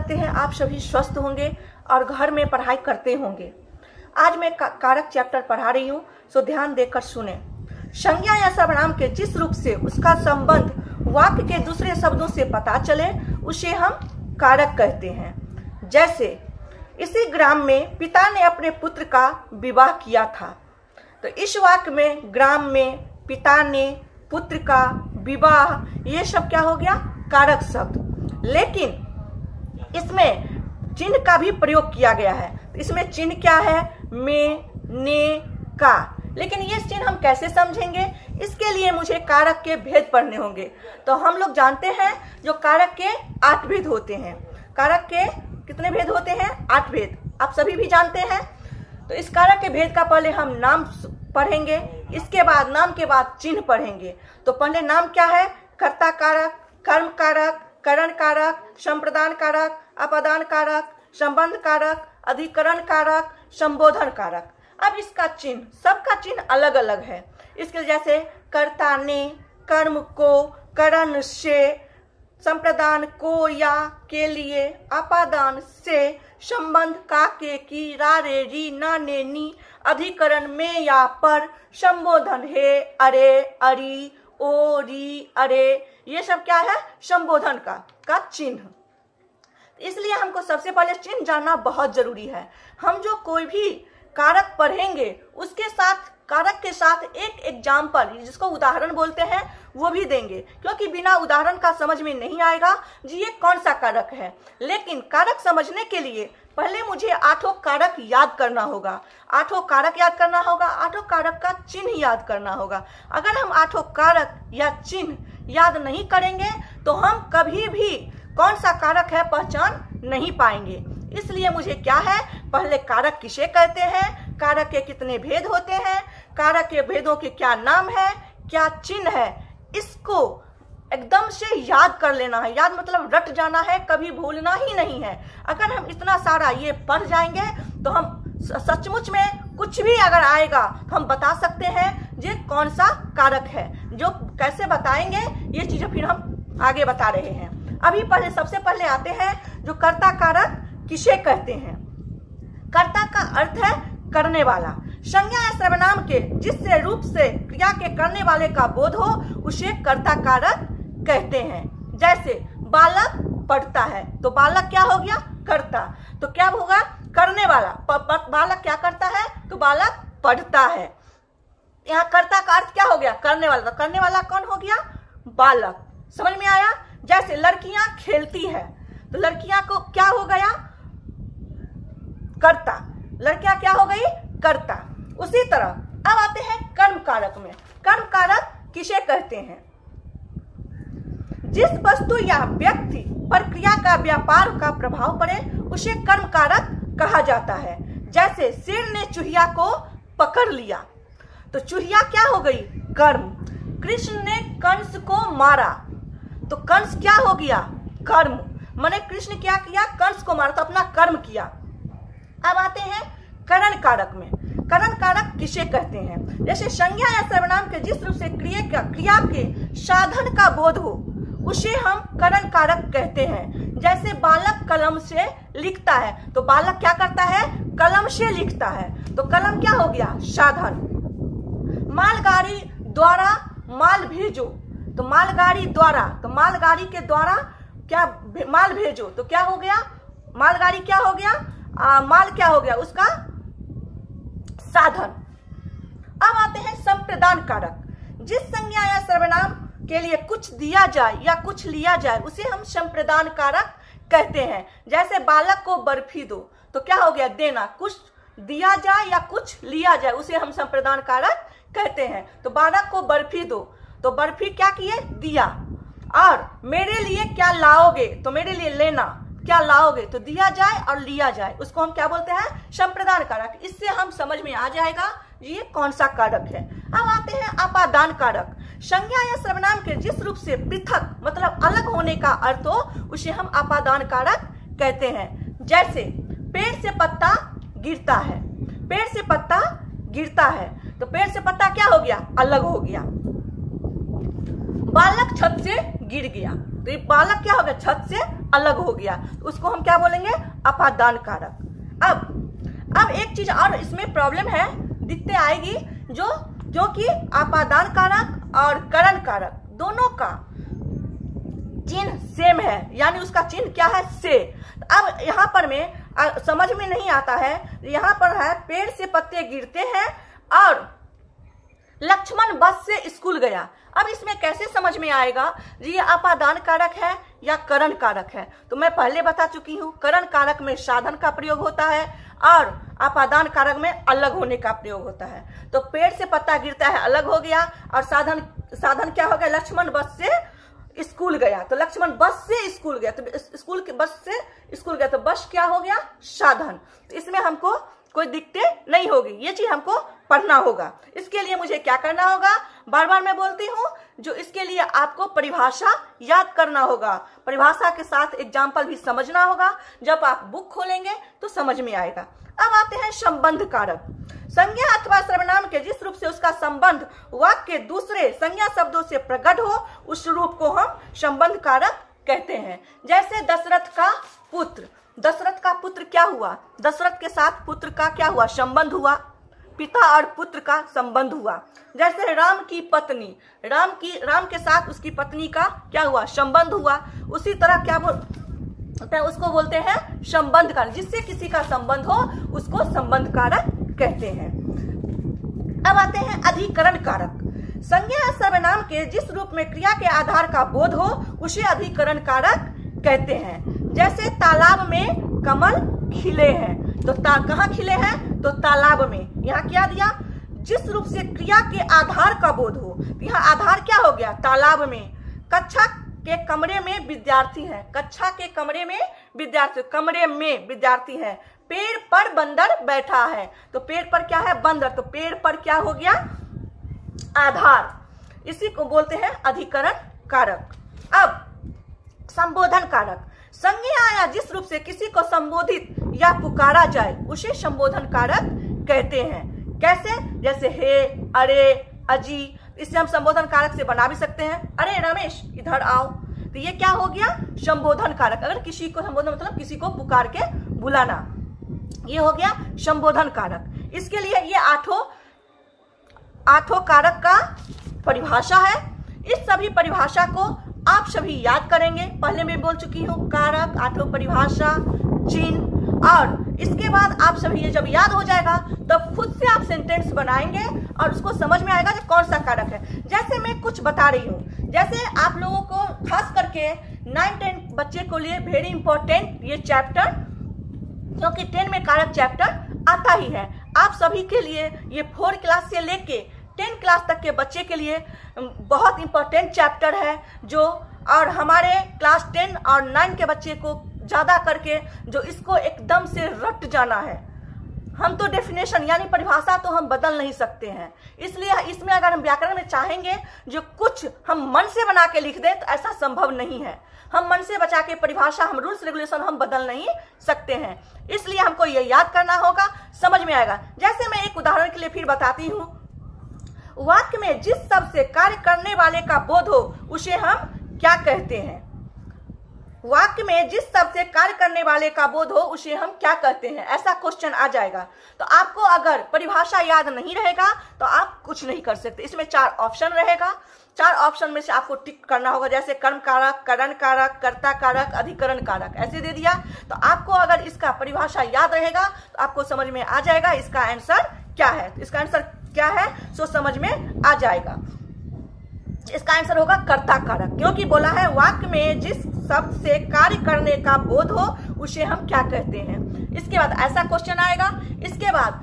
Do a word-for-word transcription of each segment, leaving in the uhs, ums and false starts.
करते हैं आप सभी स्वस्थ होंगे और घर में पढ़ाई करते होंगे। आज मैं का, कारक चैप्टर पढ़ा रही हूँ, सो ध्यान देकर सुने। संज्ञा या सर्वनाम के जिस रूप से उसका संबंध वाक्य के दूसरे शब्दों से पता चले उसे हम कारक कहते हैं। जैसे इसी ग्राम में पिता ने अपने पुत्र का विवाह किया था, तो इस वाक्य में ग्राम में पिता ने पुत्र का विवाह, ये सब क्या हो गया? कारक शब्द। लेकिन इसमें चिन्ह का भी प्रयोग किया गया है। तो इसमें चिन्ह क्या है? में, ने, का। लेकिन ये चिन्ह हम कैसे समझेंगे? इसके लिए मुझे कारक के भेद पढ़ने होंगे। तो हम लोग जानते हैं जो कारक के आठ भेद होते हैं। कारक के कितने भेद होते हैं? आठ भेद। आप सभी भी जानते हैं। तो इस कारक के भेद का पहले हम नाम पढ़ेंगे, इसके बाद नाम के बाद चिन्ह पढ़ेंगे। तो पहले नाम क्या है? कर्ता कारक, कर्म कारक, करण कारक, संप्रदान कारक, अपादान कारक, संबंध कारक, अधिकरण कारक, संबोधन कारक। अब इसका चिन्ह, सबका चिन्ह अलग अलग है। इसके जैसे कर्ता ने, कर्म को, करण से, संप्रदान को या के लिए, अपादान से, संबंध का के की, रा रे री, ना ने नी, अधिकरण में या पर, संबोधन हे, अरे, अरी, ओ, री, अरे, ये सब क्या है? संबोधन का का चिन्ह। इसलिए हमको सबसे पहले चिन्ह जानना बहुत जरूरी है। हम जो कोई भी कारक पढ़ेंगे उसके साथ, कारक के साथ एक एग्जाम्पल, जिसको उदाहरण बोलते हैं, वो भी देंगे, क्योंकि बिना उदाहरण का समझ में नहीं आएगा जी ये कौन सा कारक है। लेकिन कारक समझने के लिए पहले मुझे आठों कारक याद करना होगा। आठों कारक याद करना होगा, आठों कारक का चिन्ह याद करना होगा। अगर हम आठों कारक या चिन्ह याद नहीं करेंगे तो हम कभी भी कौन सा कारक है पहचान नहीं पाएंगे। इसलिए मुझे क्या है, पहले कारक किसे कहते हैं, कारक के कितने भेद होते हैं, कारक के भेदों के क्या नाम है, क्या चिन्ह है, इसको एकदम से याद कर लेना है। याद मतलब रट जाना है, कभी भूलना ही नहीं है। अगर हम इतना सारा ये पढ़ जाएंगे तो हम सचमुच में कुछ भी अगर आएगा तो हम बता सकते हैं ये कौन सा कारक है। जो कैसे बताएंगे ये चीजें फिर हम आगे बता रहे हैं। अभी पहले सबसे पहले आते हैं जो कर्ता कारक किसे कहते हैं। कर्ता का अर्थ है करने वाला। संज्ञा या सर्वनाम के जिससे रूप से क्रिया के करने वाले का बोध हो उसे कर्ता कारक कहते हैं। जैसे बालक पढ़ता है, तो बालक क्या हो गया? कर्ता। तो क्या होगा? करने वाला। प, प, बालक क्या करता है? तो बालक पढ़ता है। यहाँ कर्ता का अर्थ क्या हो गया? करने वाला। तो करने वाला कौन हो गया? बालक। समझ में आया? जैसे लड़कियां खेलती है, तो लड़कियां को क्या हो गया? कर्ता। लड़कियां क्या हो गई? कर्ता। उसी तरह अब आते हैं कर्म कारक में। कर्म कारक किसे कहते हैं? जिस वस्तु या व्यक्ति पर क्रिया का व्यापार का प्रभाव पड़े उसे कर्म कारक कहा जाता है। जैसे शेर ने चूहिया को पकड़ लिया, तो चूहिया क्या हो गई? कर्म। कृष्ण ने कंस को मारा, तो कंस क्या हो गया? कर्म। माने कृष्ण क्या किया? कंस को मारा, तो अपना कर्म किया। अब आते हैं करण कारक में। करण कारक किसे कहते हैं? जैसे संज्ञा या सर्वनाम के जिस रूप से क्रिया का क्रिया के साधन का बोध हो उसे हम करण कारक कहते हैं। जैसे बालक कलम से लिखता है, तो बालक क्या करता है? कलम से लिखता है, तो कलम क्या हो गया? साधन। मालगाड़ी द्वारा माल भेजो, तो मालगाड़ी द्वारा, तो मालगाड़ी के द्वारा क्या माल भेजो, तो क्या हो गया? मालगाड़ी क्या हो गया? आ, माल क्या हो गया? उसका साधन। अब आते हैं संप्रदान कारक। जिस संज्ञा या सर्वनाम के लिए कुछ दिया जाए या कुछ लिया जाए उसे हम संप्रदान कारक कहते हैं। जैसे बालक को बर्फी दो, तो क्या हो गया? देना। कुछ दिया जाए या कुछ लिया जाए उसे हम संप्रदान कारक कहते हैं। तो बालक को बर्फी दो, तो बर्फी क्या किए? दिया। और मेरे लिए क्या लाओगे, तो मेरे लिए लेना। क्या लाओगे, तो दिया जाए और लिया जाए, उसको हम क्या बोलते हैं? संप्रदान कारक। इससे हम समझ में आ जाएगा ये कौन सा कारक है। अब आते हैं अपादान कारक। संज्ञा या सर्वनाम के जिस रूप से पृथक मतलब अलग होने का अर्थ हो उसे हम अपादान कारक कहते हैं। जैसे पेड़ से पत्ता गिरता है, पेड़ से पत्ता गिरता है, तो पेड़ से पत्ता क्या हो गया? अलग हो गया। बालक छत से गिर गया, तो ये बालक क्या हो गया? छत से अलग हो गया, तो उसको हम क्या बोलेंगे, अपादान कारक। अब अब एक चीज और इसमें प्रॉब्लम है, दिखते आएगी, जो जो कि अपादान कारक और करण कारक दोनों का चिन्ह सेम है, यानी उसका चिन्ह क्या है, से। अब यहाँ पर में आ, समझ में नहीं आता है, यहाँ पर है पेड़ से पत्ते गिरते हैं और लक्ष्मण बस से स्कूल गया। अब इसमें कैसे समझ में आएगा ये अपादान कारक है या करण कारक है? तो मैं पहले बता चुकी हूँ, करण कारक में साधन का प्रयोग होता है और अपादान कारक में अलग होने का प्रयोग होता है। तो पेड़ से पत्ता गिरता है अलग हो गया, और साधन साधन क्या हो गया, लक्ष्मण बस से स्कूल गया। तो लक्ष्मण बस से स्कूल गया, तो स्कूल के बस से स्कूल गया, तो बस क्या हो गया, साधन। तो इसमें हमको कोई दिक्कत नहीं होगी, ये चीज हमको पढ़ना होगा। इसके लिए मुझे क्या करना होगा, बार बार मैं बोलती हूँ, जो इसके लिए आपको परिभाषा याद करना होगा, परिभाषा के साथ एग्जाम्पल भी समझना होगा। जब आप बुक खोलेंगे तो समझ में आएगा। अब आते हैं संबंध कारक। संज्ञा अथवा सर्वनाम के जिस रूप से उसका संबंध वाक्य के दूसरे संज्ञा शब्दों से प्रकट हो, उस रूप को हम संबंध कारक कहते हैं। जैसे दशरथ का पुत्र, दशरथ का पुत्र क्या हुआ, दशरथ के साथ पुत्र का क्या हुआ, संबंध हुआ, पिता और पुत्र का संबंध हुआ। जैसे राम की पत्नी, राम की राम के साथ उसकी पत्नी का क्या हुआ, संबंध हुआ। उसी तरह क्या बोल उसको बोलते हैं संबंध कारक, जिससे किसी का संबंध हो उसको संबंध कारक कहते हैं। अब आते हैं अधिकरण कारक। संज्ञा सर्वनाम के जिस रूप में क्रिया के आधार का बोध हो, उसे अधिकरण कारक कहते हैं। जैसे तालाब में कमल खिले हैं, तो ता, कहाँ खिले हैं, तो तालाब में। यहाँ क्या दिया, जिस रूप से क्रिया के आधार का बोध हो, यहाँ आधार क्या हो गया, तालाब में। कक्षा के कमरे में विद्यार्थी हैं, कक्षा के कमरे में विद्यार्थी, कमरे में विद्यार्थी है। पेड़ पर बंदर बैठा है, तो पेड़ पर क्या है, बंदर, तो पेड़ पर क्या हो गया, आधार। इसी को बोलते हैं अधिकरण कारक। अब संबोधन कारक। संज्ञा या जिस रूप से किसी को संबोधित या पुकारा जाए, उसे संबोधन कारक कहते हैं। कैसे, जैसे हे, अरे, अजी, इससे हम संबोधन कारक से बना भी सकते हैं। अरे रमेश इधर आओ, तो ये क्या हो गया, संबोधन कारक। अगर किसी को संबोधन मतलब किसी को पुकार के बुलाना, ये हो गया संबोधन कारक। इसके लिए ये आठों आठों कारक का परिभाषा है। इस सभी परिभाषा को आप सभी याद करेंगे। पहले मैं बोल चुकी हूँ, कारक, आठों परिभाषा, चिन्ह, और इसके बाद आप सभी ये जब याद हो जाएगा तब खुद से आप सेंटेंस बनाएंगे और उसको समझ में आएगा कि कौन सा कारक है। जैसे मैं कुछ बता रही हूँ, जैसे आप लोगों को खास करके नाइन टेन बच्चे को लिए वेरी इंपॉर्टेंट ये चैप्टर, क्योंकि टेन में कारक चैप्टर आता ही है। आप सभी के लिए ये फोर क्लास से लेके टेन क्लास तक के बच्चे के लिए बहुत इंपॉर्टेंट चैप्टर है, जो और हमारे क्लास टेन और नाइन के बच्चे को ज़्यादा करके जो इसको एकदम से रट जाना है। हम तो डेफिनेशन यानी परिभाषा तो हम बदल नहीं सकते हैं, इसलिए इसमें अगर हम व्याकरण में चाहेंगे जो कुछ हम मन से बना के लिख दें तो ऐसा संभव नहीं है। हम मन से बचा के परिभाषा, हम रूल्स रेगुलेशन हम बदल नहीं सकते हैं, इसलिए हमको ये याद करना होगा, समझ में आएगा। जैसे मैं एक उदाहरण के लिए फिर बताती हूँ, वाक्य में जिस शब्द से कार्य करने वाले का बोध हो उसे हम क्या कहते हैं। वाक्य में जिस शब्द से कार्य करने वाले का बोध हो उसे हम क्या कहते हैं, ऐसा क्वेश्चन आ जाएगा। तो आपको अगर परिभाषा याद नहीं रहेगा तो आप कुछ नहीं कर सकते। इसमें चार ऑप्शन रहेगा, चार ऑप्शन में से आपको टिक करना होगा। जैसे कर्म कारक, करण कारक, कर्ता कारक, अधिकरण कारक, ऐसे दे दिया। तो आपको अगर इसका परिभाषा याद रहेगा तो आपको समझ में आ जाएगा इसका आंसर क्या है। इसका आंसर क्या है सो समझ में आ जाएगा। इसका आंसर होगा कर्ता कारक, क्योंकि बोला है वाक्य में जिस शब्द से कार्य करने का बोध हो उसे हम क्या कहते हैं। इसके बाद ऐसा क्वेश्चन आएगा। इसके बाद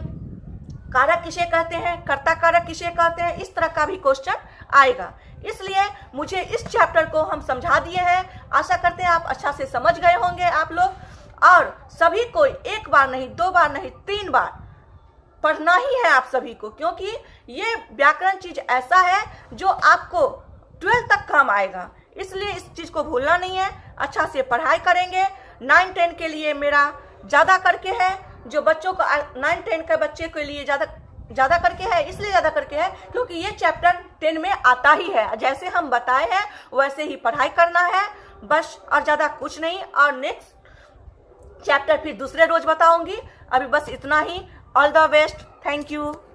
कारक किसे कहते हैं, कर्ता कारक किसे कहते हैं, इस तरह का भी क्वेश्चन आएगा। इसलिए मुझे इस चैप्टर को हम समझा दिए हैं। आशा करते हैं आप अच्छा से समझ गए होंगे आप लोग, और सभी को एक बार नहीं, दो बार नहीं, तीन बार पढ़ना ही है आप सभी को, क्योंकि ये व्याकरण चीज ऐसा है जो आपको ट्वेल्थ तक काम आएगा। इसलिए इस चीज को भूलना नहीं है, अच्छा से पढ़ाई करेंगे। नाइन टेन के लिए मेरा ज्यादा करके है, जो बच्चों को नाइन टेन के बच्चे के लिए ज्यादा ज्यादा करके है, इसलिए ज्यादा करके है क्योंकि ये चैप्टर टेन में आता ही है। जैसे हम बताए हैं वैसे ही पढ़ाई करना है, बस, और ज़्यादा कुछ नहीं। और नेक्स्ट चैप्टर फिर दूसरे रोज बताऊंगी। अभी बस इतना ही। All the best. Thank you.